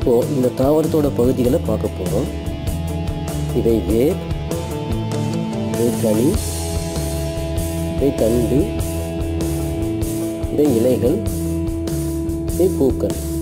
இப்போது இந்த தாவரத்தோட பகுதிகளை பார்க்க போகிறோம். இவை வேர், இவை கனி, இவை தண்டு, இவை இலைகள், இவை பூக்கள்.